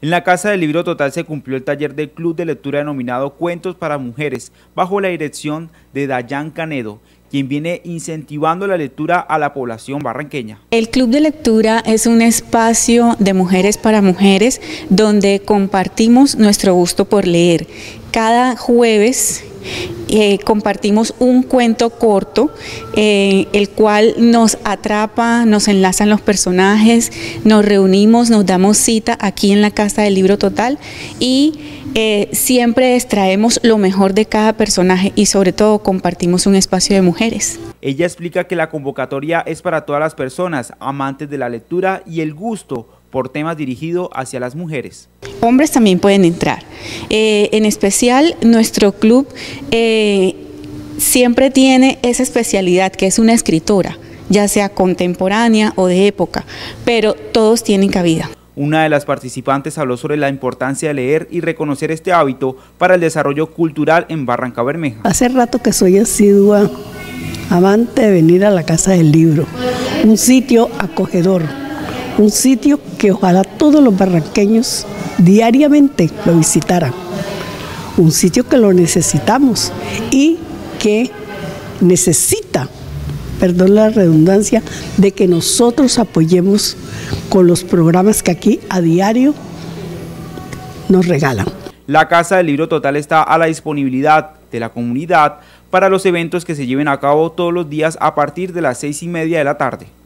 En la Casa del Libro Total se cumplió el taller del Club de Lectura denominado Cuentos para Mujeres, bajo la dirección de Dayan Canedo, quien viene incentivando la lectura a la población barranqueña. El Club de Lectura es un espacio de mujeres para mujeres donde compartimos nuestro gusto por leer. Cada jueves compartimos un cuento corto, el cual nos atrapa, nos enlazan los personajes, nos reunimos, nos damos cita aquí en la Casa del Libro Total y siempre extraemos lo mejor de cada personaje y sobre todo compartimos un espacio de mujeres. Ella explica que la convocatoria es para todas las personas amantes de la lectura y el gusto por temas dirigidos hacia las mujeres. Hombres también pueden entrar. En especial nuestro club siempre tiene esa especialidad que es una escritora, ya sea contemporánea o de época, pero todos tienen cabida. Una de las participantes habló sobre la importancia de leer y reconocer este hábito para el desarrollo cultural en Barrancabermeja. Hace rato que soy asidua amante de venir a la Casa del Libro, un sitio acogedor, un sitio que ojalá todos los barranqueños diariamente lo visitaran, un sitio que lo necesitamos y que necesita, perdón la redundancia, de que nosotros apoyemos con los programas que aquí a diario nos regalan. La Casa del Libro Total está a la disponibilidad de la comunidad para los eventos que se lleven a cabo todos los días a partir de las 6:30 de la tarde.